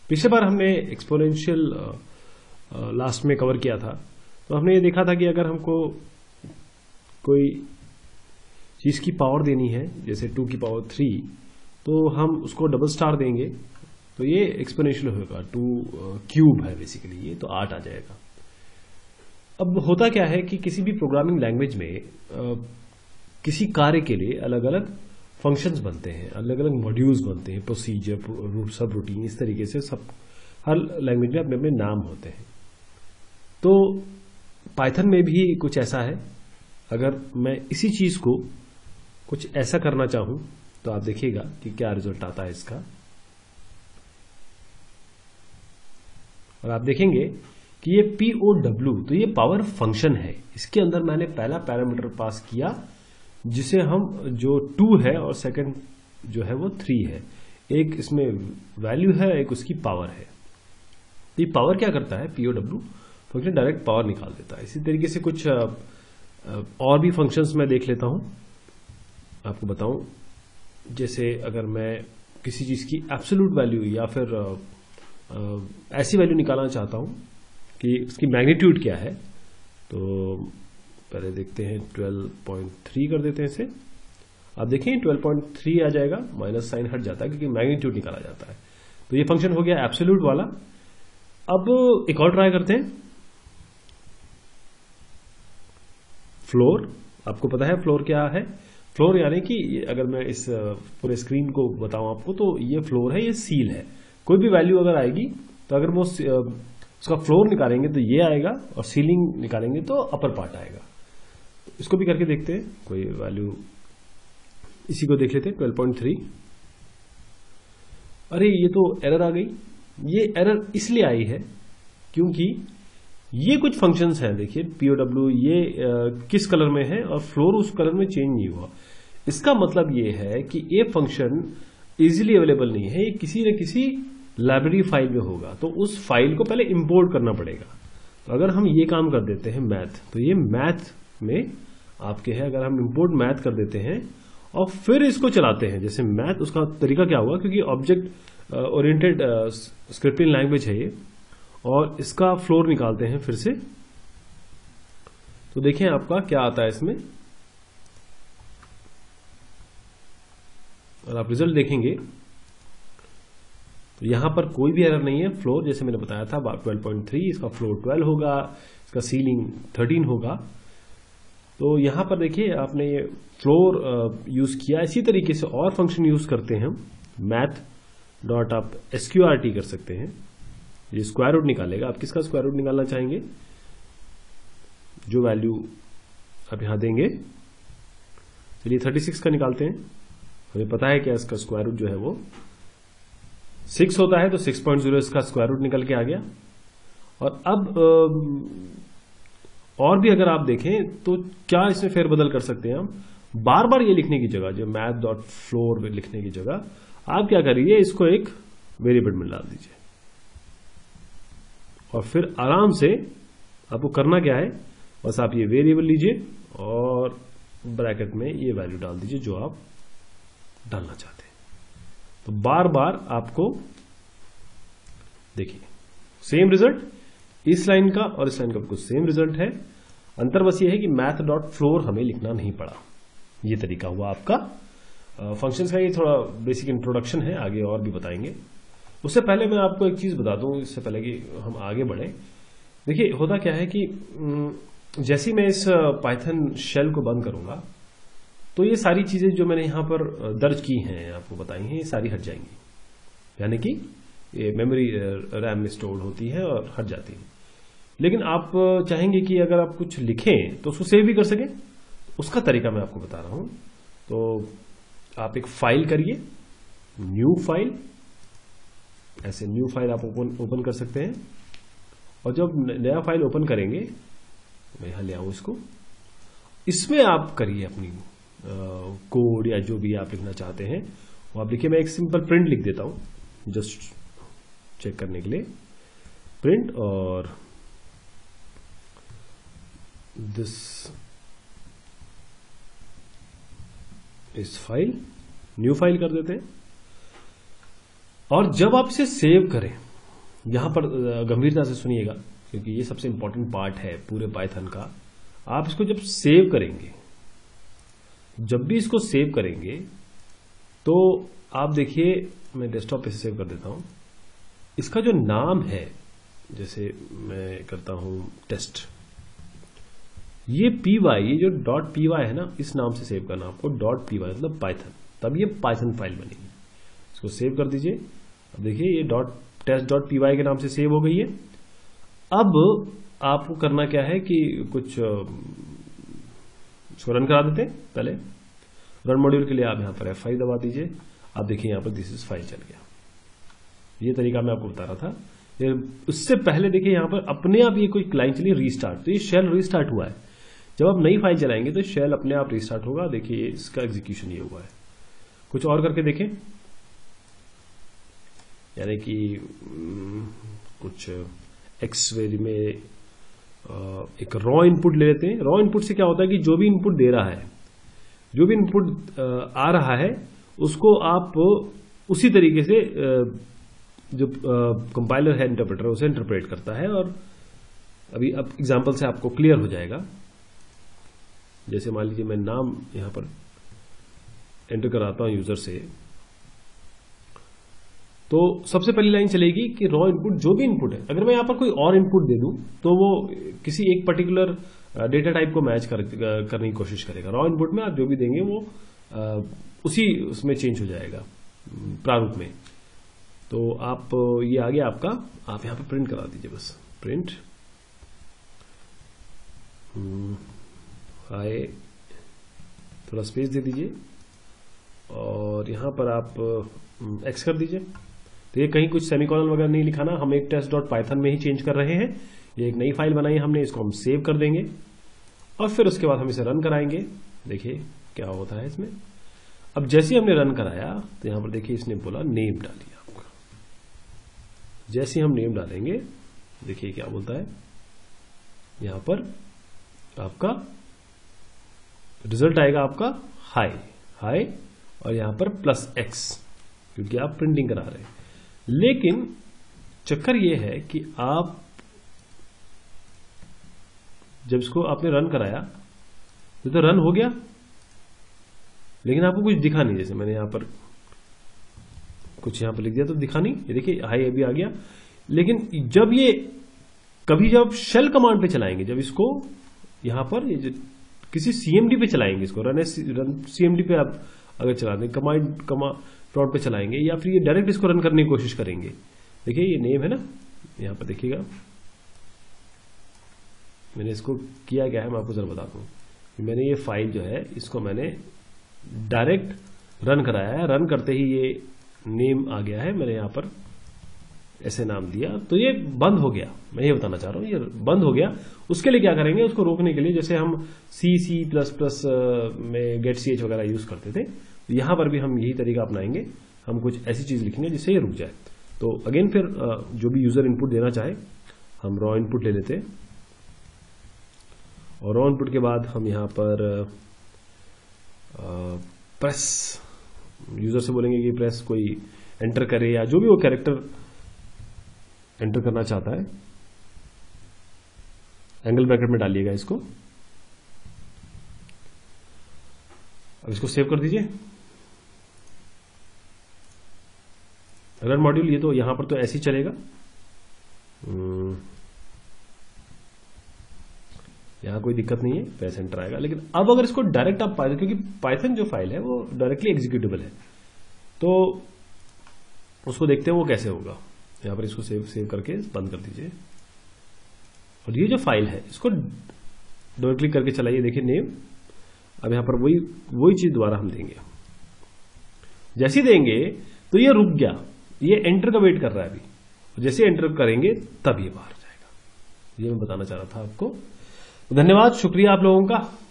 पिछले बार हमने exponential last में कवर किया था, तो हमने ये देखा था कि अगर हमको कोई चीज की पावर देनी है जैसे 2 की पावर 3, तो हम उसको डबल स्टार देंगे तो ये एक्सपोनेंशियल होगा। 2 क्यूब है बेसिकली ये, तो 8 आ जाएगा। अब होता क्या है कि किसी भी प्रोग्रामिंग लैंग्वेज में किसी कार्य के लिए अलग अलग फंक्शंस बनते हैं, अलग अलग मॉड्यूल्स बनते हैं, प्रोसीजर, सब रूटीन, इस तरीके से सब हर लैंग्वेज में अपने अपने नाम होते हैं। तो पाइथन में भी कुछ ऐसा है। अगर मैं इसी चीज को कुछ ऐसा करना चाहूं तो आप देखिएगा कि क्या रिजल्ट आता है इसका। और आप देखेंगे कि ये POW, तो ये पावर फंक्शन है। इसके अंदर मैंने पहला पैरामीटर पास किया जिसे हम जो 2 है और सेकंड जो है वो 3 है। एक इसमें वैल्यू है, एक उसकी पावर है। तो ये पावर क्या करता है, POW फंक्शन डायरेक्ट पावर निकाल देता है। इसी तरीके से कुछ और भी फंक्शंस मैं देख लेता हूं, आपको बताऊं। जैसे अगर मैं किसी चीज की एब्सोल्यूट वैल्यू या फिर ऐसी वैल्यू निकालना चाहता हूं कि उसकी मैग्नीट्यूड क्या है, तो पहले देखते हैं 12.3 कर देते हैं इसे। आप देखें 12.3 आ जाएगा, माइनस साइन हट जाता है क्योंकि मैग्नीट्यूड निकाला जाता है। तो ये फंक्शन हो गया एब्सोल्यूट वाला। अब एक और ट्राई करते हैं, फ्लोर। आपको पता है फ्लोर क्या है? फ्लोर यानी कि अगर मैं इस पूरे स्क्रीन को बताऊं आपको, तो ये फ्लोर है, ये सील है। कोई भी वैल्यू अगर आएगी तो अगर वो उसका फ्लोर निकालेंगे तो ये आएगा, और सीलिंग निकालेंगे तो अपर पार्ट आएगा। इसको भी करके देखते हैं, कोई वैल्यू इसी को देख लेते हैं 12.3। अरे ये तो एरर आ गई। ये एरर इसलिए आई है क्योंकि ये कुछ फंक्शंस हैं, देखिए POW ये किस कलर में है और फ्लोर उस कलर में चेंज नहीं हुआ। इसका मतलब ये है कि ये फंक्शन इजीली अवेलेबल नहीं है, ये किसी न किसी लाइब्रेरी फाइल में होगा। तो उस फाइल को पहले इंपोर्ट करना पड़ेगा। तो अगर हम ये काम कर देते हैं मैथ, तो ये मैथ में आपके है, अगर हम इंपोर्ट मैथ कर देते हैं और फिर इसको चलाते हैं, जैसे मैथ, उसका तरीका क्या हुआ, क्योंकि ऑब्जेक्ट ओरिएंटेड स्क्रिप्टिंग लैंग्वेज है ये, और इसका फ्लोर निकालते हैं फिर से। तो देखें आपका क्या आता है इसमें, और आप रिजल्ट देखेंगे तो यहां पर कोई भी एरर नहीं है। फ्लोर जैसे मैंने बताया था 12.3, इसका फ्लोर 12 होगा, इसका सीलिंग 13 होगा। तो यहां पर देखिए आपने ये फ्लोर यूज किया। इसी तरीके से और फंक्शन यूज करते हैं हम, मैथ डॉट आप SQRT कर सकते हैं, ये स्क्वायर रूट निकालेगा। आप किसका स्क्वायर रूट निकालना चाहेंगे, जो वैल्यू आप यहां देंगे। चलिए 36 का निकालते हैं। हमें पता है क्या इसका स्क्वायर रूट जो है वो 6 होता है, तो 6.0 इसका स्क्वायर रूट निकल के आ गया। और अब और भी अगर आप देखें तो क्या इसमें फेरबदल कर सकते हैं हम, बार बार ये लिखने की जगह, जो मैथ डॉट फ्लोर लिखने की जगह आप क्या करिए, इसको एक वेरिएबल में डाल दीजिए और फिर आराम से आपको करना क्या है, बस आप ये वेरिएबल लीजिए और ब्रैकेट में ये वैल्यू डाल दीजिए जो आप डालना चाहते हैं। तो बार बार आपको देखिए सेम रिजल्ट, इस लाइन का और इस लाइन का कुछ सेम रिजल्ट है। अंतर बस ये है कि मैथ डॉट फ्लोर हमें लिखना नहीं पड़ा। ये तरीका हुआ आपका फंक्शंस का। ये थोड़ा बेसिक इंट्रोडक्शन है, आगे और भी बताएंगे। उससे पहले मैं आपको एक चीज बता दूं, इससे पहले कि हम आगे बढ़े। देखिए होता क्या है कि जैसे मैं इस पाइथन शेल को बंद करूंगा तो ये सारी चीजें जो मैंने यहां पर दर्ज की हैं, आपको बताई हैं, ये सारी हट जाएंगी। यानी कि ये मेमोरी रैम में स्टोर होती है और हट जाती है। लेकिन आप चाहेंगे कि अगर आप कुछ लिखें तो उसको सेव भी कर सकें, उसका तरीका मैं आपको बता रहा हूं। तो आप एक फाइल करिए, न्यू फाइल, ऐसे न्यू फाइल आप ओपन कर सकते हैं। और जब नया फाइल ओपन करेंगे, मैं यहां ले आऊं इसको, इसमें आप करिए अपनी कोड या जो भी आप लिखना चाहते हैं वो आप लिखिए। मैं एक सिंपल प्रिंट लिख देता हूं जस्ट चेक करने के लिए, प्रिंट और दिस इस फाइल, न्यू फाइल कर देते हैं। और जब आप इसे सेव करें यहां पर गंभीरता से सुनिएगा, क्योंकि ये सबसे इंपॉर्टेंट पार्ट है पूरे पाइथन का। आप इसको जब सेव करेंगे, जब भी इसको सेव करेंगे तो आप देखिए, मैं डेस्कटॉप पे सेव कर देता हूं। इसका जो नाम है, जैसे मैं करता हूं टेस्ट, ये py, ये जो .py है ना, इस नाम से सेव करना आपको, .py मतलब पाइथन, तब ये पाइथन फाइल बनेगी। इसको सेव कर दीजिए। अब देखिए ये test.py के नाम से सेव हो गई है। अब आपको करना क्या है कि कुछ इसको रन करा देते हैं। पहले रन मॉड्यूल के लिए आप यहां पर F5 दबा दीजिए। आप देखिए यहां पर दिस इज फाइल चल गया। ये तरीका मैं आपको बता रहा था। उससे पहले देखिए यहां पर अपने आप ये कोई लाइन चली रीस्टार्ट, तो ये शेल रीस्टार्ट हुआ है। जब आप नई फाइल चलाएंगे तो शेल अपने आप रीस्टार्ट होगा। देखिए इसका एग्जीक्यूशन ये हुआ है। कुछ और करके देखें, यानी कि कुछ एक्स वेरी में एक रॉ इनपुट ले लेते हैं। रॉ इनपुट से क्या होता है कि जो भी इनपुट दे रहा है, जो भी इनपुट आ रहा है, उसको आप उसी तरीके से जो कंपाइलर है, इंटरप्रेटर, उसे इंटरप्रेट करता है। और अभी अब एग्जांपल से आपको क्लियर हो जाएगा। जैसे मान लीजिए मैं नाम यहां पर एंटर कराता हूं यूजर से, तो सबसे पहली लाइन चलेगी कि रॉ इनपुट, जो भी इनपुट है, अगर मैं यहां पर कोई और इनपुट दे दूं तो वो किसी एक पर्टिकुलर डेटा टाइप को मैच करने की कोशिश करेगा। रॉ इनपुट में आप जो भी देंगे वो उसी उसमें चेंज हो जाएगा, प्रारूप में। तो आप ये आ गया आपका, आप यहां पर प्रिंट करा दीजिए, बस प्रिंट हाय, थोड़ा स्पेस दे दीजिए और यहां पर आप एक्स कर दीजिए। तो ये कहीं कुछ सेमीकोलन वगैरह नहीं लिखाना, हम एक test.python में ही चेंज कर रहे हैं। ये एक नई फाइल बनाई हमने, इसको हम सेव कर देंगे और फिर उसके बाद हम इसे रन कराएंगे। देखिए क्या होता है इसमें। अब जैसे हमने रन कराया तो यहां पर देखिए इसने बोला नेम डालिए आपका। जैसे हम नेम डालेंगे, देखिए क्या बोलता है, यहां पर आपका रिजल्ट आएगा आपका हाई हाई, और यहां पर +X, क्योंकि आप प्रिंटिंग करा रहे हैं। लेकिन चक्कर यह है कि आप जब इसको आपने रन कराया तो रन हो गया, लेकिन आपको कुछ दिखा नहीं। जैसे मैंने यहां पर कुछ यहां पर लिख दिया तो दिखा नहीं। ये देखिए हाई अभी आ गया। लेकिन जब ये कभी जब शेल कमांड पे चलाएंगे, जब इसको यहां पर ये किसी सीएमडी पे चलाएंगे, इसको रन सीएमडी पे आप अगर चला दें, कमांड प्लॉट पे चलाएंगे, या फिर ये डायरेक्ट इसको रन करने की कोशिश करेंगे। देखिए ये नेम है ना, यहां पर देखिएगा मैंने इसको किया क्या है, मैं आपको जरा बताता हूं। मैंने ये फाइल जो है इसको मैंने डायरेक्ट रन कराया है। रन करते ही ये नेम आ गया है, मैंने यहां पर ऐसे नाम दिया, तो ये बंद हो गया। मैं ये बताना चाह रहा हूं, ये बंद हो गया। उसके लिए क्या करेंगे, उसको रोकने के लिए, जैसे हम C++ में getch वगैरह यूज करते थे, तो यहां पर भी हम यही तरीका अपनाएंगे। हम कुछ ऐसी चीज लिखेंगे जिससे ये रुक जाए। तो अगेन फिर जो भी यूजर इनपुट देना चाहे, हम रॉ इनपुट ले लेते हैं, और रॉ इनपुट के बाद हम यहां पर प्रेस, यूजर से बोलेंगे कि प्रेस कोई एंटर करे, या जो भी वो कैरेक्टर एंटर करना चाहता है, एंगल ब्रैकेट में डालिएगा इसको। अब इसको सेव कर दीजिए। रन मॉड्यूल, ये तो यहां पर तो ऐसे ही चलेगा। यहां कोई दिक्कत नहीं है, प्रेस एंटर आएगा। लेकिन अब अगर इसको डायरेक्ट आप पाइथन, क्योंकि पाइथन जो फाइल है वो डायरेक्टली एग्जीक्यूटेबल है, तो उसको देखते हैं वो कैसे होगा। यहां पर इसको सेव करके बंद कर दीजिए। और ये जो फाइल है इसको डबल क्लिक करके चलाइए। देखिए नेम, अब यहां पर वही चीज दोबारा हम देंगे। जैसे ही देंगे तो ये रुक गया, ये एंटर का वेट कर रहा है अभी। जैसे एंटर करेंगे तब ये बाहर जाएगा। ये मैं बताना चाह रहा था आपको। धन्यवाद, शुक्रिया आप लोगों का।